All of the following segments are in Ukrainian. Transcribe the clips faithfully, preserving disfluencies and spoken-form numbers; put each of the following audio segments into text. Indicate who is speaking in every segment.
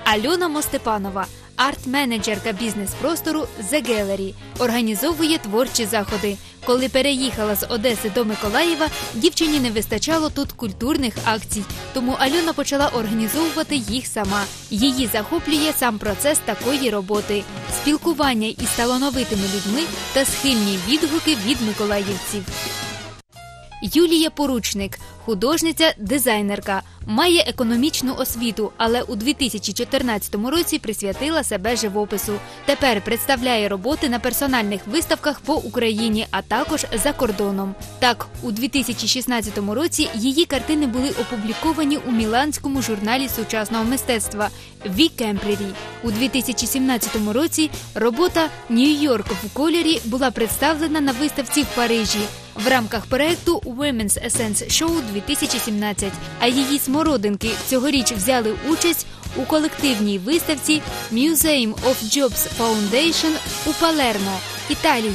Speaker 1: Альона Мостепанова, арт-менеджерка бізнес-простору The Gallery, організовує творчі заходи. Коли переїхала з Одеси до Миколаєва, дівчині не вистачало тут культурних акцій, тому Альона почала організовувати їх сама. Її захоплює сам процес такої роботи – спілкування із талановитими людьми та схильні відгуки від миколаївців. Юлія Поручник – художниця, дизайнерка. Має економічну освіту, але у дві тисячі чотирнадцятому році присвятила себе живопису. Тепер представляє роботи на персональних виставках по Україні, а також за кордоном. Так, у дві тисячі шістнадцятому році її картини були опубліковані у міланському журналі сучасного мистецтва «Ві Кемпрері». У дві тисячі сімнадцятому році робота «Нью-Йорк в кольорі» була представлена на виставці в Парижі в рамках проєкту «Women's Essence Show дві тисячі сімнадцять», а її смородинки цьогоріч взяли участь у колективній виставці Museum of Jobs Foundation у Палермо, Італія.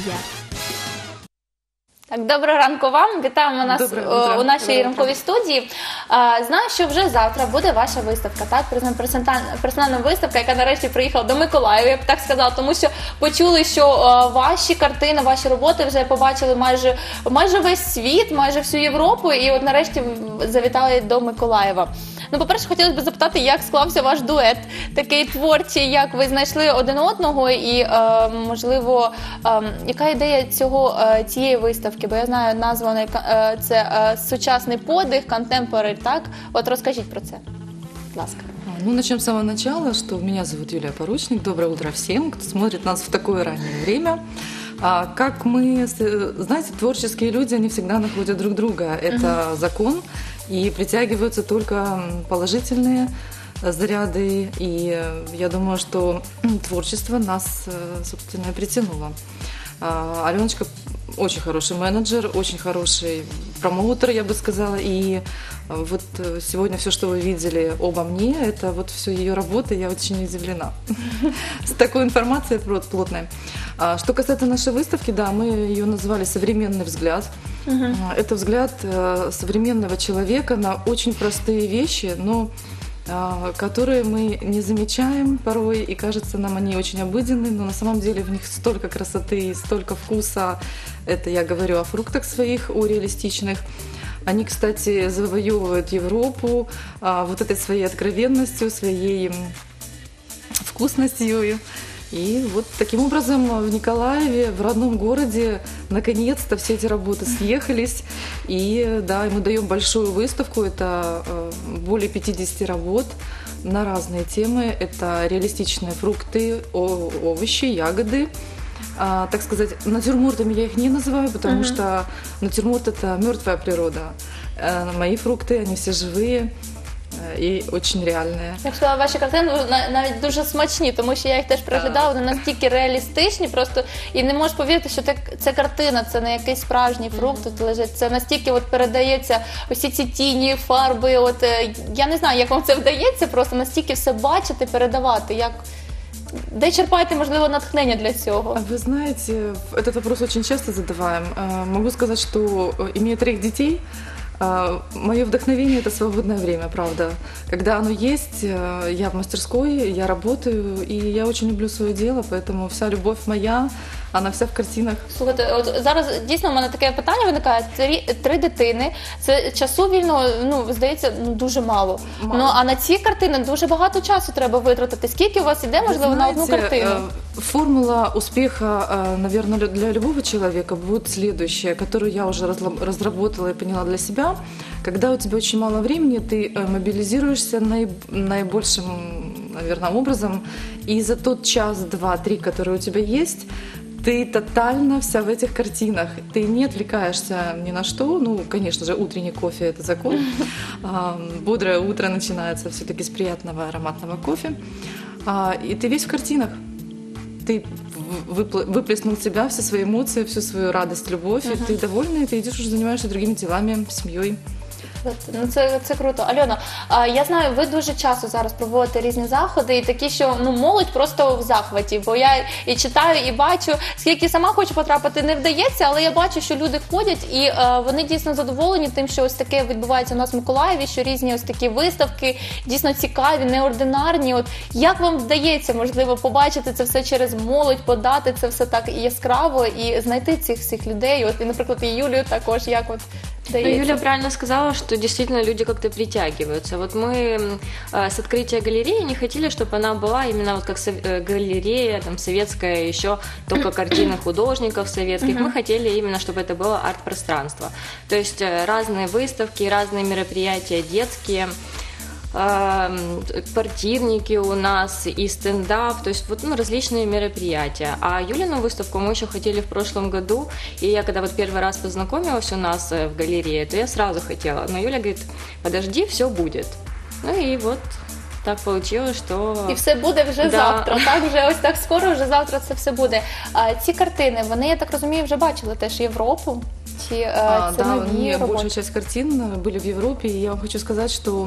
Speaker 2: Так, доброго ранку вам. Вітаємо нас
Speaker 3: Доброго,
Speaker 2: у нашій
Speaker 3: доброго.
Speaker 2: ранковій студії. А, знаю, що вже завтра буде ваша виставка, так? Персональна виставка, яка нарешті приїхала до Миколаєва, я б так сказала, тому що почули, що а, ваші картини, ваші роботи вже побачили майже, майже весь світ, майже всю Європу, і от нарешті завітали до Миколаєва. Ну, по-перше, хотілося б запитати, як склався ваш дует, такий творчий, як ви знайшли один одного і, е, можливо, е, яка ідея цього, е, цієї виставки? Бо я знаю, назва е, це е, «Сучасний подих», «Contemporary», так? От розкажіть про це, будь ласка.
Speaker 3: Ну, начнем с самого начала, что меня зовут Юлия Поручник. Доброе утро всем, кто смотрит нас в такое раннее время. А, как мы, знаете, творческие люди, они всегда находят друг друга. Это uh-huh. закон, и притягиваются только положительные заряды. И я думаю, что творчество нас, собственно, притянуло. А, Аленочка очень хороший менеджер, очень хороший промоутер, я бы сказала. И вот сегодня все, что вы видели обо мне, это вот все ее работа, я очень удивлена с такой информацией плотной. Что касается нашей выставки, да, мы ее назвали «Современный взгляд». Это взгляд современного человека на очень простые вещи, но которые мы не замечаем порой, и кажется нам они очень обыденны, но на самом деле в них столько красоты, столько вкуса. Это я говорю о фруктах своих, о реалистичных. Они, кстати, завоевывают Европу а, вот этой своей откровенностью, своей вкусностью. И вот таким образом в Николаеве, в родном городе, наконец-то все эти работы съехались. И да, мы даем большую выставку, это более пятидесяти работ на разные темы. Это реалистичные фрукты, овощи, ягоды. А, так сказать, натюрмортами я их не называю, потому uh-huh. что натюрморт – это мертвая природа. А мои фрукты, они все живые і дуже реальні.
Speaker 2: Я б сказала, ваші картини навіть дуже смачні, тому що я їх теж переглядала, вони настільки реалістичні, просто і не можеш повірити, що це картина, це не якийсь справжній фрукт тут лежить, це настільки от передається усі ці тіні, фарби, от я не знаю, як вам це вдається, просто настільки все бачити, передавати, як... Де черпаете, можливо, натхнення для цього?
Speaker 3: Вы знаете, этот вопрос очень часто задаваем. Могу сказать, что, имея трех детей, мое вдохновение – это свободное время, правда. Когда оно есть, я в мастерской, я работаю, и я очень люблю свое дело, поэтому вся любовь моя, вона вся в картинах.
Speaker 2: Слухайте, от зараз дійсно в мене таке питання виникає. Три, три дитини, це часу вільного, ну, здається, ну, дуже мало. мало. Ну, а на ці картини дуже багато часу треба витратити. Скільки у вас іде, можливо, на одну картину?
Speaker 3: Формула успеха, наверное, для любого человека будет следующая, которую я уже разработала и поняла для себя. Когда у тебя очень мало времени, ты мобилизируешься наибольшим, наверное, образом, и за тот час, два, три, который у тебя есть, ты тотально вся в этих картинах. Ты не отвлекаешься ни на что. Ну, конечно же, утренний кофе – это закон. Бодрое утро начинается все-таки с приятного ароматного кофе. И ты весь в картинах. Ты выплеснул в себя все свои эмоции, всю свою радость, любовь, и ты довольна, и ты идешь уже занимаешься другими делами, семьей.
Speaker 2: Ну, це, це круто. Альона, а, я знаю, ви дуже часто зараз проводите різні заходи, і такі, що ну, молодь просто в захваті, бо я і читаю, і бачу, скільки сама хочу потрапити, не вдається, але я бачу, що люди ходять, і а, вони дійсно задоволені тим, що ось таке відбувається у нас в Миколаєві, що різні ось такі виставки, дійсно цікаві, неординарні. От як вам вдається, можливо, побачити це все через молодь, подати це все так яскраво і знайти цих всіх людей? От, і, наприклад, і Юлію також, як от
Speaker 4: Ну, Юля правильно сказала, что действительно люди как-то притягиваются. Вот мы э, с открытия галереи не хотели, чтобы она была именно вот как сов- э, галерея, там, советская, еще только картины художников советских. Мы хотели именно, чтобы это было арт-пространство. То есть э, разные выставки, разные мероприятия детские, квартирники у нас и стендап, то есть вот ну, различные мероприятия. А Юлину выставку мы еще хотели в прошлом году, и я когда вот первый раз познакомилась у нас в галерее, то я сразу хотела, но Юля говорит, подожди, все будет. Ну и вот так получилось, що...
Speaker 2: І все буде вже
Speaker 4: Да.
Speaker 2: завтра, так? Вже ось так скоро, вже завтра це все буде. А ці картини, вони, я так розумію, вже бачили теж Європу? Чи е,
Speaker 3: А,
Speaker 2: це
Speaker 3: да,
Speaker 2: нові
Speaker 3: не,
Speaker 2: роботи?
Speaker 3: большая часть картин были в Европе, и я вам хочу сказать, что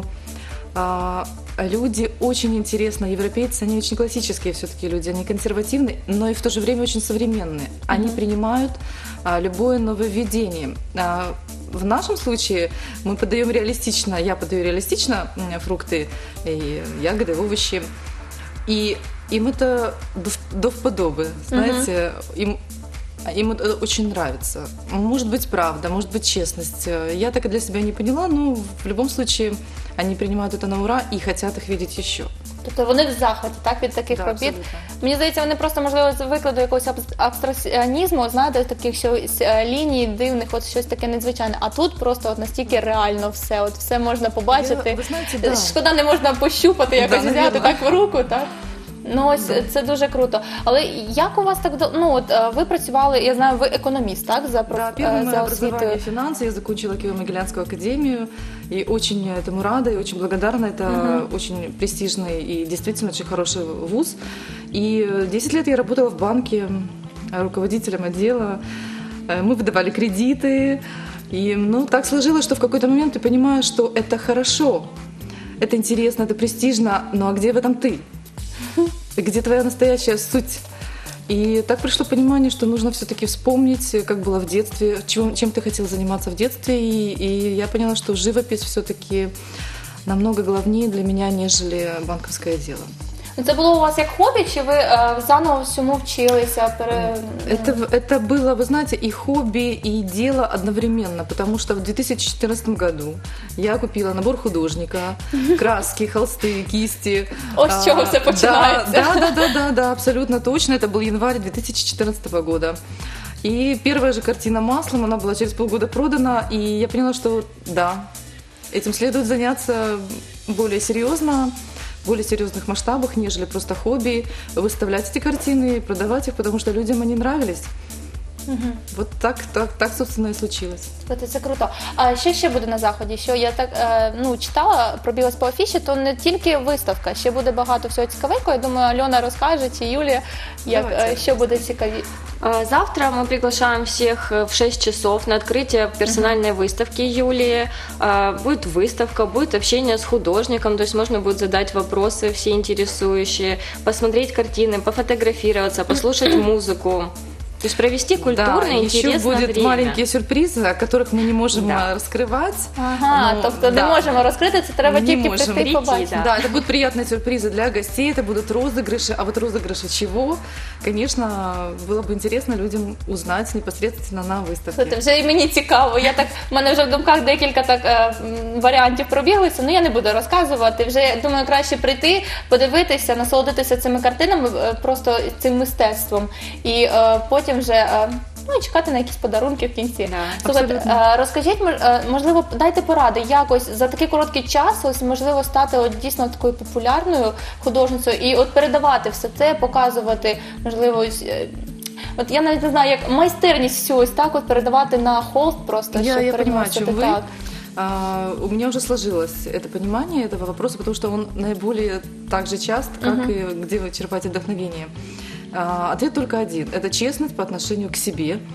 Speaker 3: а, люди очень интересно, европейцы, они очень классические все-таки люди, они консервативные, но и в то же время очень современные. Они
Speaker 2: Мгм.
Speaker 3: принимают а, любое нововведение. А, в нашем случае мы подаем реалистично, я подаю реалистично м, фрукты, и ягоды, овощи, и им это до, до вподоби, знаете, им им это очень нравится. Может быть, правда, может быть, честность. Я так и для себя не поняла, но в любом случае они принимают это на ура и хотят их видеть еще.
Speaker 2: Тобто вони в захваті, так, від таких
Speaker 3: Да,
Speaker 2: робіт?
Speaker 3: абсолютно.
Speaker 2: Мені здається, вони просто, можливо, з викладу якогось абс- абстракціонізму, знаєте, таких щось, е, ліній дивних, от щось таке незвичайне. А тут просто от настільки реально все, от все можна побачити.
Speaker 3: Я- ви знаєте, да.
Speaker 2: Шкода, не можна пощупати, якось
Speaker 3: Да,
Speaker 2: взяти
Speaker 3: навірно.
Speaker 2: так в руку, так? Ну, ось це дуже круто. Але як у вас так, до- ну, от е, ви працювали, я знаю, ви економіст, так, за, проф-
Speaker 3: Да,
Speaker 2: е,
Speaker 3: первое мое
Speaker 2: за
Speaker 3: образование
Speaker 2: освітою?
Speaker 3: финансы. Я закончила Киево-Могилянскую академию и очень этому рада и очень благодарна. Это очень престижный и действительно очень хороший вуз. И десять лет я работала в банке э, руководителем отдела. Э, Мы выдавали кредиты. И ну, так сложилось, что в какой-то момент ты понимаешь, что это хорошо, это интересно, это престижно, ну а где в этом ты? Где твоя настоящая суть? И так пришло понимание, что нужно все-таки вспомнить, как было в детстве, чем, чем ты хотел заниматься в детстве. И, и я поняла, что живопись все-таки намного главнее для меня, нежели банковское дело.
Speaker 2: Ну, це було у вас як хобі, чи ви е, заново всьому вчилися? Пере...
Speaker 3: Это, это было, вы знаете, и хобби, и дело одновременно, потому что в две тысячи четырнадцатом году я купила набор художника, краски, холсты, кисти.
Speaker 2: Ось з чого все
Speaker 3: А,
Speaker 2: починається.
Speaker 3: Да, да, да, да, да, да, абсолютно точно. Это был январь две тысячи четырнадцатого года. И первая же картина маслом, она была через полгода продана, и я поняла, что да, этим следует заняться более серьезно, в более серьезных масштабах, нежели просто хобби, выставлять эти картины, продавать их, потому что людям они нравились. Вот так, так, так, собственно, и случилось.
Speaker 2: Слухайте, це круто. А що ще буде на заході? Що я так е, ну читала, пробіглась по афіші, то не тільки виставка, ще буде багато всього цікавенького. Я думаю, Альона розкаже, чи Юлія, як е,
Speaker 3: Давайте.
Speaker 2: що буде цікаві.
Speaker 4: А, Завтра мы приглашаем всех в шесть часов на открытие персональной выставки Юлии. А, Будет выставка, будет общение с художником, то есть можно будет задать вопросы все интересующие, посмотреть картины, пофотографироваться, послушать музыку. То есть провести культурно,
Speaker 3: да, еще
Speaker 4: интересное
Speaker 3: будут
Speaker 4: время.
Speaker 3: маленькие сюрпризы, о которых мы не можем
Speaker 4: Да.
Speaker 3: а, раскрывать.
Speaker 2: Ага,
Speaker 3: Ну,
Speaker 2: тобто не
Speaker 3: да.
Speaker 2: можемо розкрити, це треба
Speaker 3: Не
Speaker 2: тільки
Speaker 3: можемо.
Speaker 2: прийти
Speaker 4: Прийти,
Speaker 2: побачити.
Speaker 4: да.
Speaker 3: Да, это будут приятные сюрпризы для гостей, это будут розыгрыши. А вот розыгрыши чего? Конечно, было бы интересно людям узнать непосредственно на выставке.
Speaker 2: Слухайте, вже і мені цікаво. Я так, в мене вже в думках декілька так е, м, варіантів пробіглися, ну я не буду розказувати. Вже думаю, краще прийти, подивитися, насолодитися цими картинами, е, просто цим мистецтвом. І е, потім вже е, ну, і чекати на якісь подарунки в кінці.
Speaker 4: Да,
Speaker 2: Слухайте,
Speaker 3: абсолютно.
Speaker 2: е, розкажіть, мож- е, можливо, дайте поради, як ось за такий короткий час ось можливо стати от дійсно такою популярною художницею і от передавати все це, показувати, можливо, ось. е, От я навіть не знаю, як майстерність всю ось так от передавати на холст просто,
Speaker 3: Я,
Speaker 2: щоб
Speaker 3: я понимаю, о
Speaker 2: переносити
Speaker 3: чем вы.
Speaker 2: так.
Speaker 3: А, у меня уже сложилось это понимание этого вопроса, потому что он наиболее так же часто, как и где вы черпаете вдохновение. А, ответ только один. Это честность по отношению к себе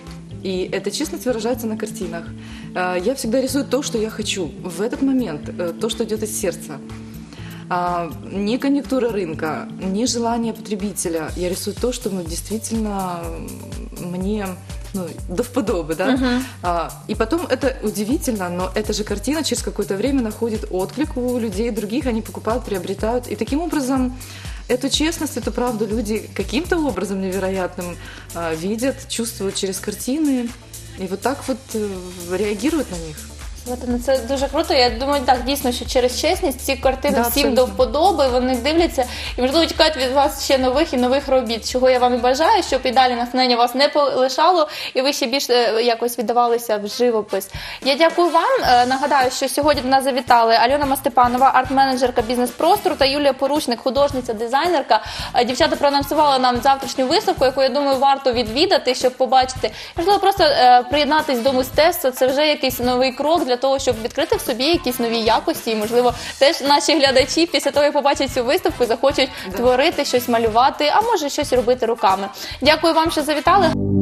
Speaker 3: И эта честность выражается на картинах. Э, Я всегда рисую то, что я хочу в этот момент, э, то, что идет из сердца. А, Ни конъюнктура рынка, ни желание потребителя. Я рисую то, что ну, действительно мне ну, до вподобы, да? А, И потом это удивительно, но эта же картина через какое-то время находит отклик у людей других, они покупают, приобретают. И таким образом эту честность, эту правду люди каким-то образом невероятным а, видят, чувствуют через картины. І от так от е, реагують на них.
Speaker 2: Ну, це дуже круто. Я думаю, так, дійсно, що через чесність ці картини
Speaker 3: Да,
Speaker 2: всім
Speaker 3: абсолютно.
Speaker 2: до вподоби, вони дивляться і, можливо, чекають від вас ще нових і нових робіт, чого я вам і бажаю, щоб і далі натхнення вас не полишало, і ви ще більше е, якось віддавалися в живопис. Я дякую вам. Е, Нагадаю, що сьогодні до нас завітали Альона Мастепанова, арт-менеджерка бізнес-простору, та Юлія Поручник, художниця, дизайнерка. Е, Дівчата проанонсували нам завтрашню виставку, яку, я думаю, варто відвідати, щоб побачити. Можливо, просто е, приєднатись до мистецтва, це вже якийсь новий крок для того, щоб відкрити в собі якісь нові якості. І, можливо, теж наші глядачі після того, як побачать цю виставку, захочуть
Speaker 3: Да.
Speaker 2: творити, щось малювати, а може щось робити руками. Дякую вам, що завітали.